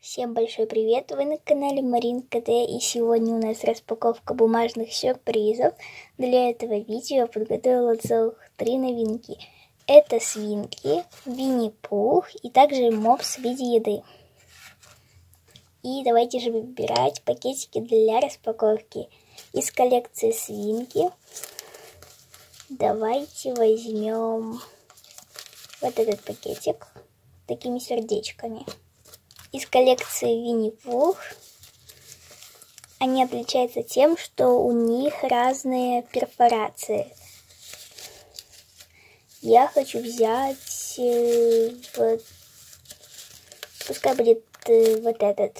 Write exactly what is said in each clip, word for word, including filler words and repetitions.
Всем большой привет! Вы на канале Маринка Д, и сегодня у нас распаковка бумажных сюрпризов. Для этого видео я подготовила целых три новинки. Это свинки, Винни-Пух и также мопс в виде еды. И давайте же выбирать пакетики для распаковки. Из коллекции свинки давайте возьмем вот этот пакетик с такими сердечками. Из коллекции Винни-Пух они отличаются тем, что у них разные перфорации. Я хочу взять, э, вот, пускай будет э, вот этот,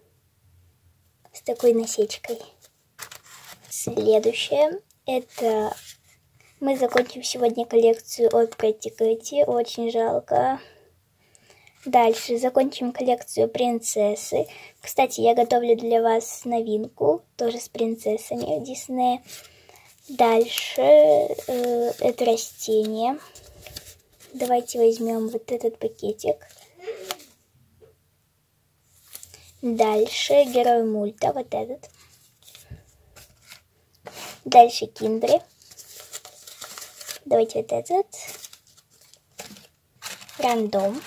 с такой насечкой. Следующее, это мы закончим сегодня коллекцию от Pretty Kitty, очень жалко. Дальше закончим коллекцию принцессы. Кстати, я готовлю для вас новинку, тоже с принцессами в Диснее. Дальше э, это растение. Давайте возьмем вот этот пакетик. Дальше герой мульта, вот этот. Дальше киндеры. Давайте вот этот. Рандом.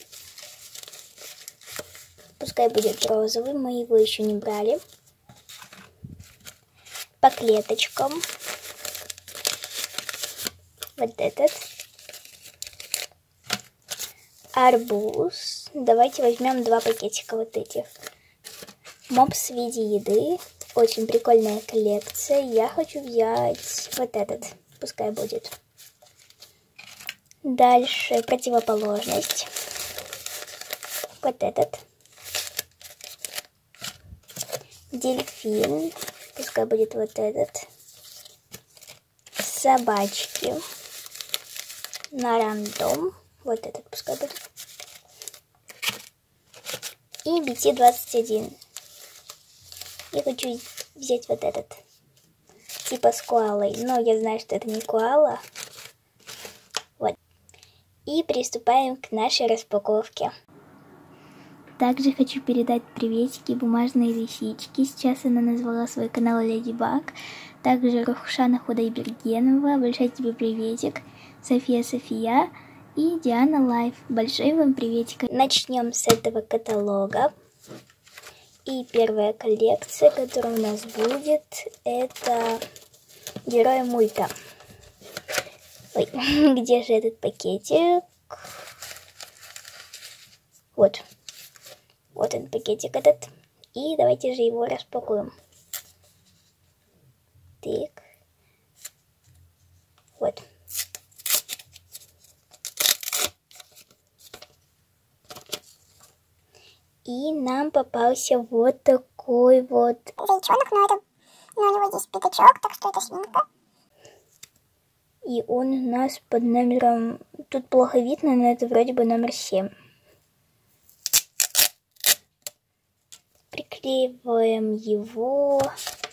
Пускай будет розовый, мы его еще не брали. По клеточкам. Вот этот. Арбуз. Давайте возьмем два пакетика вот этих. Мопс в виде еды. Очень прикольная коллекция. Я хочу взять вот этот. Пускай будет. Дальше противоположность. Вот этот. Дельфин, пускай будет вот этот. Собачки. На рандом. Вот этот пускай будет. И би ти двадцать один. Я хочу взять вот этот. Типа с коалой. Но я знаю, что это не коала. Вот. И приступаем к нашей распаковке. Также хочу передать приветики бумажной лисички. Сейчас она назвала свой канал Леди Баг. Также Рухшана Худайбергенова. Большой тебе приветик. София София и Диана Лайф. Большой вам приветик. Начнем с этого каталога. И первая коллекция, которая у нас будет, это герои мульта. Ой, где же этот пакетик? Вот. Вот он, пакетик этот. И давайте же его распакуем. Так. Вот. И нам попался вот такой вот зайчонок, но, это, но у него здесь пятачок, так что это свинка. И он у нас под номером, тут плохо видно, но это вроде бы номер семь. Приклеиваем его.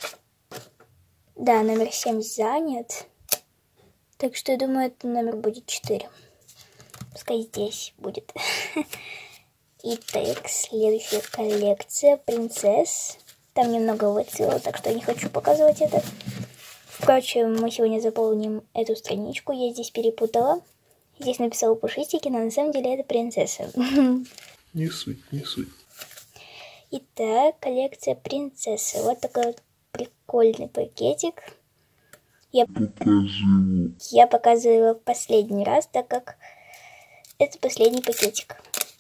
Да, номер семь занят. Так что я думаю, это номер будет четыре. Пускай здесь будет. Итак, следующая коллекция принцесс. Там немного выцвело, так что я не хочу показывать это. Впрочем, мы сегодня заполним эту страничку. Я здесь перепутала. Здесь написала пушистики, но на самом деле это принцесса. Не суть, не суть. Итак, коллекция принцессы. Вот такой вот прикольный пакетик. Я показываю. Я показываю его в последний раз, так как это последний пакетик.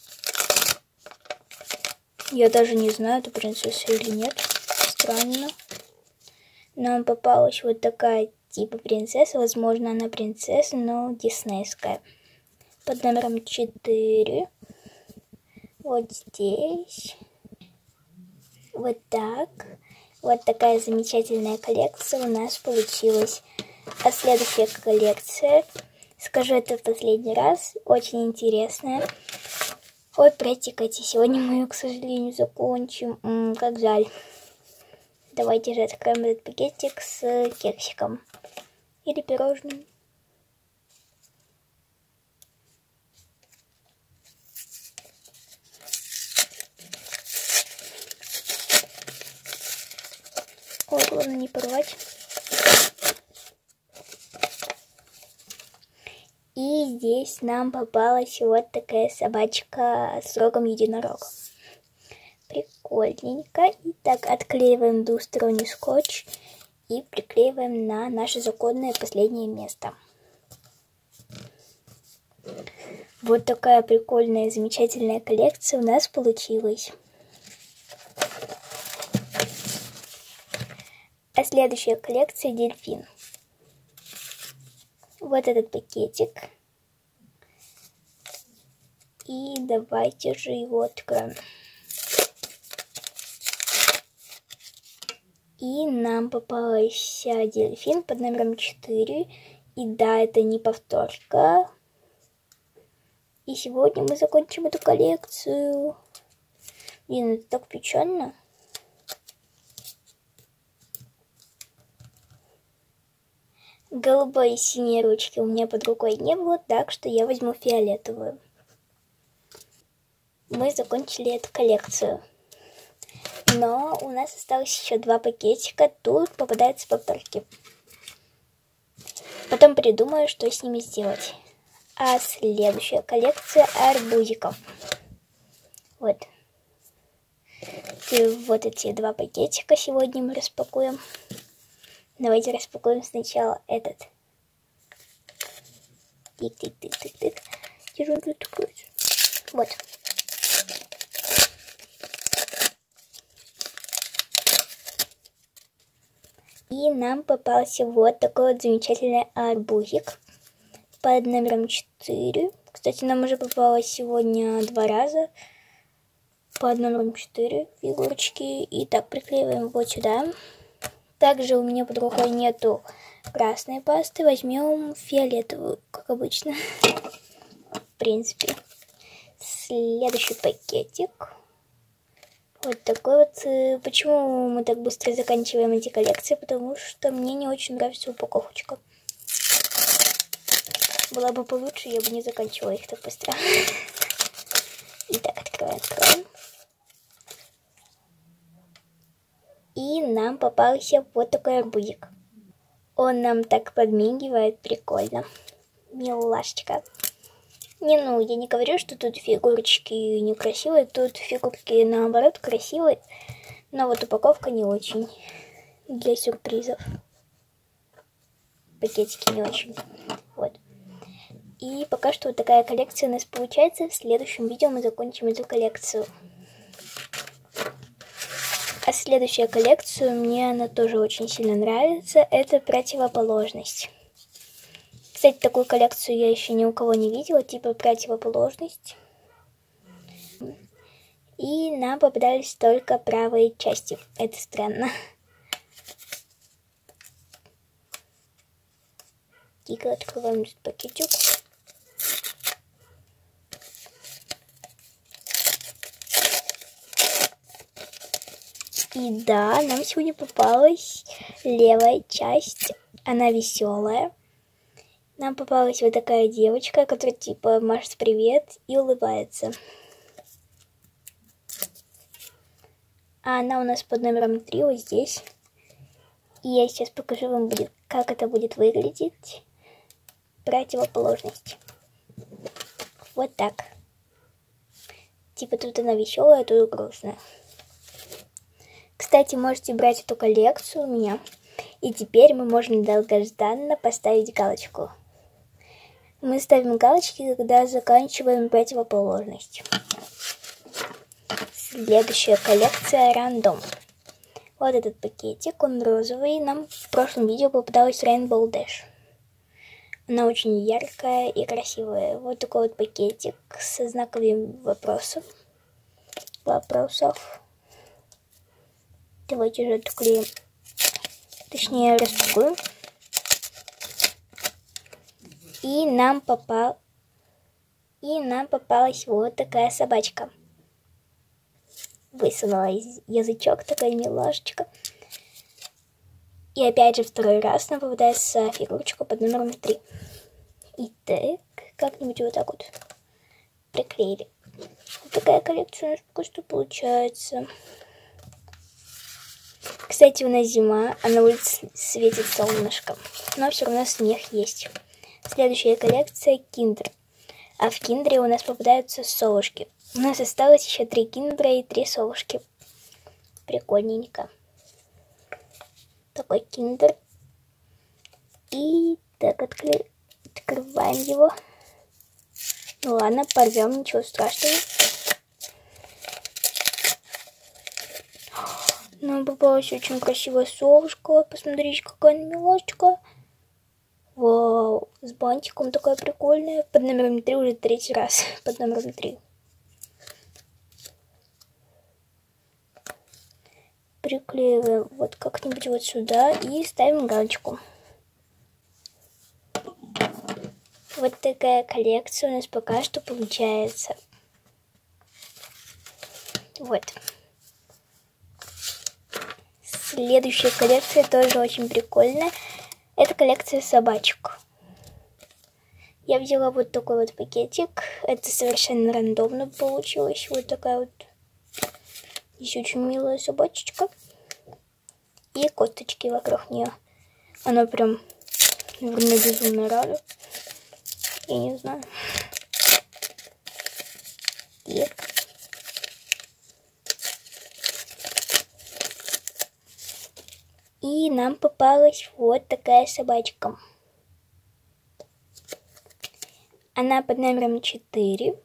Я даже не знаю, это принцесса или нет. Странно. Нам попалась вот такая типа принцесса. Возможно, она принцесса, но диснейская. Под номером четыре. Вот здесь. Вот так. Вот такая замечательная коллекция у нас получилась. А следующая коллекция, скажу это в последний раз, очень интересная. Ой, Pretty Kitty, сегодня мы ее, к сожалению, закончим. М-м, как жаль. Давайте же откроем этот пакетик с кексиком. Или пирожным. Ой, главное не порвать. И здесь нам попалась вот такая собачка с рогом единорога. Прикольненько. Итак, отклеиваем двусторонний скотч и приклеиваем на наше законное последнее место. Вот такая прикольная, замечательная коллекция у нас получилась. А следующая коллекция — дельфин. Вот этот пакетик. И давайте же его откроем. И нам попался дельфин под номером четыре. И да, это не повторка. И сегодня мы закончим эту коллекцию. Блин, это так печально. Голубой и синей ручки у меня под рукой не было, так что я возьму фиолетовую. Мы закончили эту коллекцию. Но у нас осталось еще два пакетика. Тут попадаются повторки. Потом придумаю, что с ними сделать. А следующая коллекция арбузиков. Вот. И вот эти два пакетика сегодня мы распакуем. Давайте распакуем сначала этот. Тык-тык-тык-тык-тык. Где же он тут откроется? Вот. И нам попался вот такой вот замечательный арбузик под номером четыре. Кстати, нам уже попалось сегодня два раза под номером четыре фигурочки. И так, приклеиваем вот сюда. Также у меня под рукой нету красной пасты. Возьмем фиолетовую, как обычно. В принципе. Следующий пакетик. Вот такой вот. Почему мы так быстро заканчиваем эти коллекции? Потому что мне не очень нравится упаковочка. Была бы получше, я бы не заканчивала их так быстро. Итак, открываем, открываем. И нам попался вот такой арбузик. Он нам так подмигивает, прикольно. Милашечка. Не, ну, я не говорю, что тут фигурочки некрасивые. Тут фигурки, наоборот, красивые. Но вот упаковка не очень. Для сюрпризов. Пакетики не очень. Вот. И пока что вот такая коллекция у нас получается. В следующем видео мы закончим эту коллекцию. А следующая коллекция, мне она тоже очень сильно нравится. Это противоположность. Кстати, такую коллекцию я еще ни у кого не видела. Типа противоположность. И нам попадались только правые части. Это странно. Тихо, открываем этот пакетик. И да, нам сегодня попалась левая часть. Она веселая. Нам попалась вот такая девочка, которая типа машет привет и улыбается. А она у нас под номером три вот здесь. И я сейчас покажу вам, будет, как это будет выглядеть. Противоположность. Вот так. Типа тут она веселая, а тут грустная. Кстати, можете брать эту коллекцию у меня. И теперь мы можем долгожданно поставить галочку. Мы ставим галочки, когда заканчиваем противоположность. Следующая коллекция рандом. Вот этот пакетик, он розовый. Нам в прошлом видео попадалась Rainbow Dash. Она очень яркая и красивая. Вот такой вот пакетик со знаковым вопросом. Вопросов. Давайте же отклеим. Точнее, распакуем. И нам попал... И нам попалась вот такая собачка. Высунула язычок, такая милашечка. И опять же второй раз нам попадается фигурочка под номером три. Итак, как-нибудь вот так вот приклеили. Вот такая коллекция у нас пока что получается. Кстати, у нас зима, а на улице светит солнышко, но все равно снег есть. Следующая коллекция киндер. А в киндере у нас попадаются совушки. У нас осталось еще три киндера и три совушки. Прикольненько. Такой киндер. И так откры... открываем его. Ну ладно, порвем, ничего страшного. Нам попалась очень красивая совушка. Посмотрите, какая она милашечка. Вау, с бантиком такая прикольная. Под номером три уже третий раз. Под номером три. Приклеиваем вот как-нибудь вот сюда и ставим галочку. Вот такая коллекция у нас пока что получается. Вот. Следующая коллекция тоже очень прикольная. Это коллекция собачек. Я взяла вот такой вот пакетик. Это совершенно рандомно получилось. Вот такая вот. Здесь очень милая собачечка. И косточки вокруг нее. Она прям, наверное, безумно рада. Я не знаю. И... И нам попалась вот такая собачка. Она под номером четыре.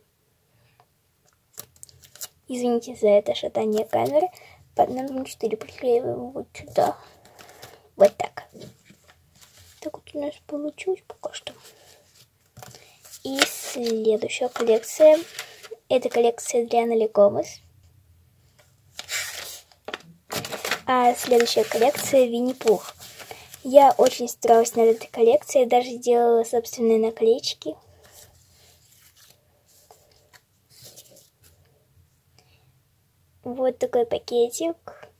Извините за это шатание камеры. Под номером четыре приклеиваем вот сюда. Вот так. Так вот у нас получилось пока что. И следующая коллекция. Это коллекция Адрианы Гомес. А следующая коллекция Винни-Пух. Я очень старалась над этой коллекцией. Даже сделала собственные наклеечки. Вот такой пакетик.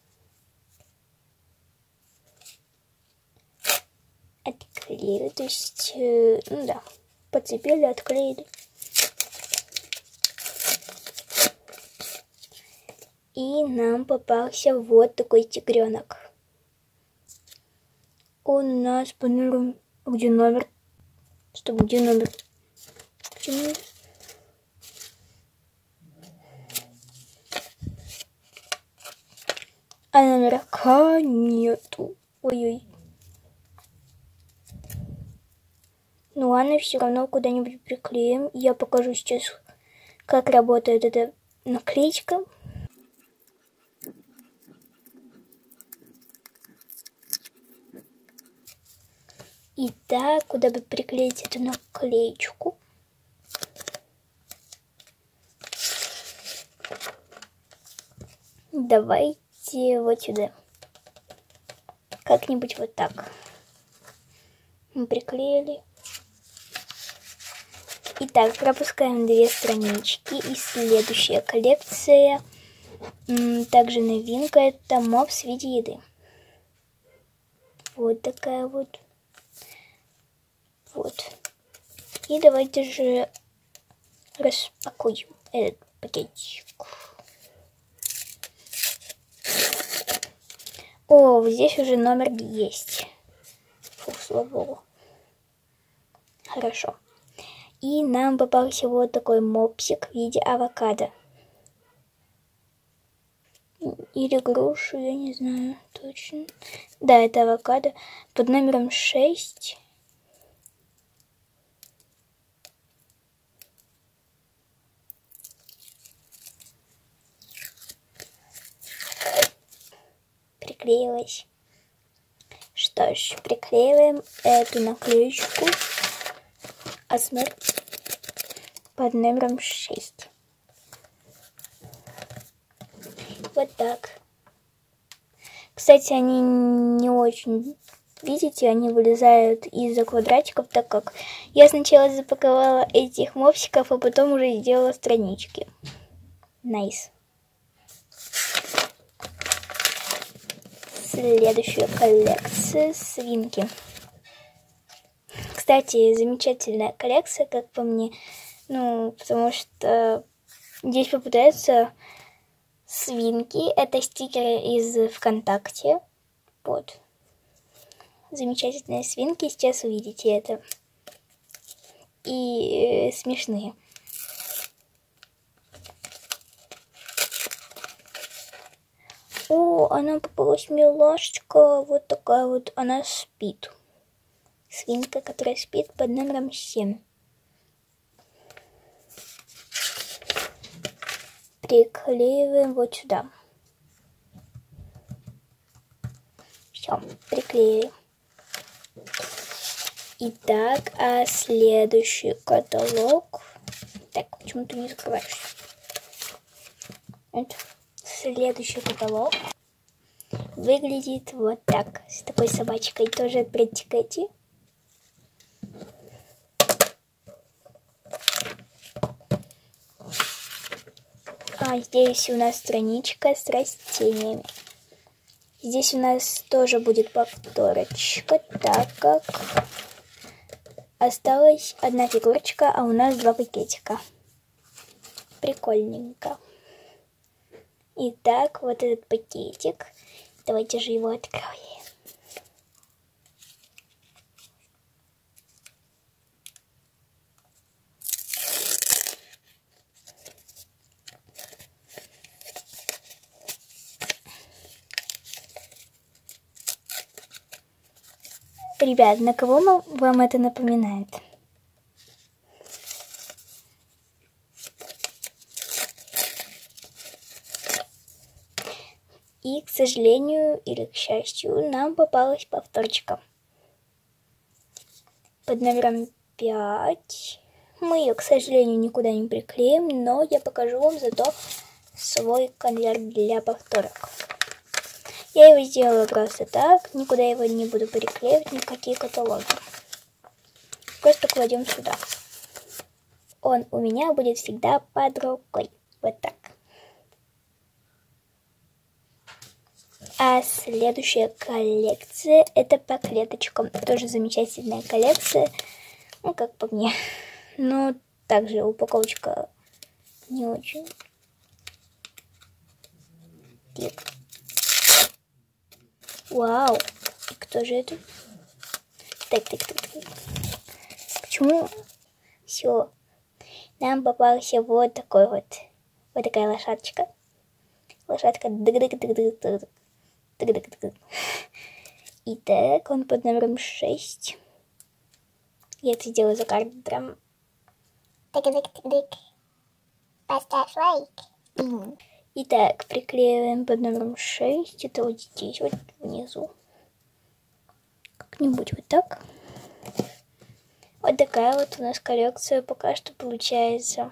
Отклеили. То есть, э, ну да, подцепили, отклеили. И нам попался вот такой тигренок. Он у нас по номеру... Где номер? Стоп, где номер? Почему? А номерка нету. Ой-ой. Ну ладно, все равно куда-нибудь приклеим. Я покажу сейчас, как работает эта наклеечка. Итак, куда бы приклеить эту наклеечку? Давайте вот сюда. Как-нибудь вот так. Мы приклеили. Итак, пропускаем две странички. И следующая коллекция. Также новинка. Это мопс в виде еды. Вот такая вот. Вот. И давайте же распакуем этот пакетик. О, здесь уже номер есть. Фух, слава богу. Хорошо. И нам попался вот такой мопсик в виде авокадо. Или грушу, я не знаю точно. Да, это авокадо. Под номером шесть. Приклеилась. Что ж, приклеиваем эту наклеечку. Осмотр под номером шесть. Вот так. Кстати, они не очень, видите, они вылезают из-за квадратиков, так как я сначала запаковала этих мопсиков, а потом уже сделала странички. Найс. Следующая коллекция свинки. Кстати, замечательная коллекция, как по мне. Ну, потому что здесь попадаются свинки. Это стикеры из ВКонтакте. Вот. Замечательные свинки. Сейчас увидите это. И э, смешные. О, она попалась милашечка. Вот такая вот. Она спит. Свинка, которая спит под номером семь. Приклеиваем вот сюда. Все, приклеили. Итак, а следующий каталог. Так, почему ты не закрываешься? Вот. Следующий каталог выглядит вот так. С такой собачкой, тоже от Pretty Kitty. А здесь у нас страничка с растениями. Здесь у нас тоже будет повторочка, так как осталась одна фигурочка, а у нас два пакетика. Прикольненько. Итак, вот этот пакетик. Давайте же его откроем. Ребят, на кого вам это напоминает? И, к сожалению, или к счастью, нам попалась повторчика. Под номером пять. Мы ее, к сожалению, никуда не приклеим, но я покажу вам зато свой конверт для повторок. Я его сделала просто так, никуда его не буду приклеивать, никакие каталоги. Просто кладем сюда. Он у меня будет всегда под рукой. Вот так. А следующая коллекция это по клеточкам. Тоже замечательная коллекция. Ну, как по мне. Но также упаковочка не очень. Так. Вау. И кто же это? Так, так, так, так. Почему? Все. Нам попался вот такой вот. Вот такая лошадочка. Лошадка. Дык-дык-дык-дык-дык. Дык-дык-дык. Итак, он под номером шесть. Я это сделаю за кадром. Дык-дык-дык-дык. Поставь лайк. Итак, приклеиваем под номером шесть. Это вот здесь, вот внизу. Как-нибудь вот так. Вот такая вот у нас коллекция пока что получается.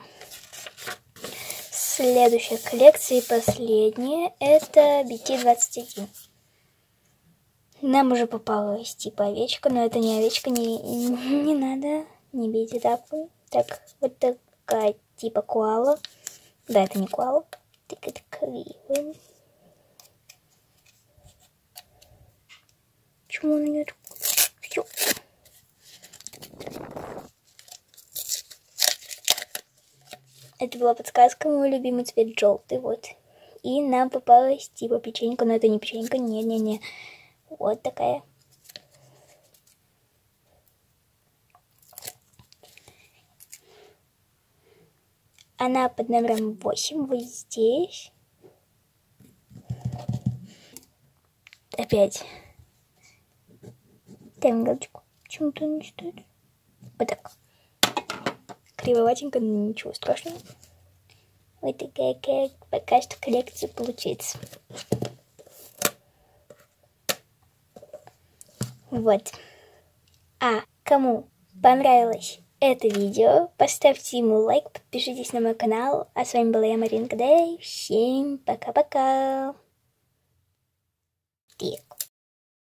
Следующая коллекция и последняя это би ти двадцать один. Нам уже попалась типа овечка, но это не овечка, не, не надо, не бейте тапку. Так, вот такая типа коала. Да, это не коала. Так, открываем. Почему он не открывает? Все. Это была подсказка, мой любимый цвет желтый, вот. И нам попалась типа печенька, но это не печенька, не-не-не. Вот такая. Она под номером восемь, вот здесь. Опять. Ставим галочку. Почему-то не стоит. Вот так. Кривоватенько, но ничего страшного. Вот такая, как пока что коллекция получится. Вот. А кому понравилось это видео, поставьте ему лайк, подпишитесь на мой канал. А с вами была я, Маринка Дэй. Всем пока-пока.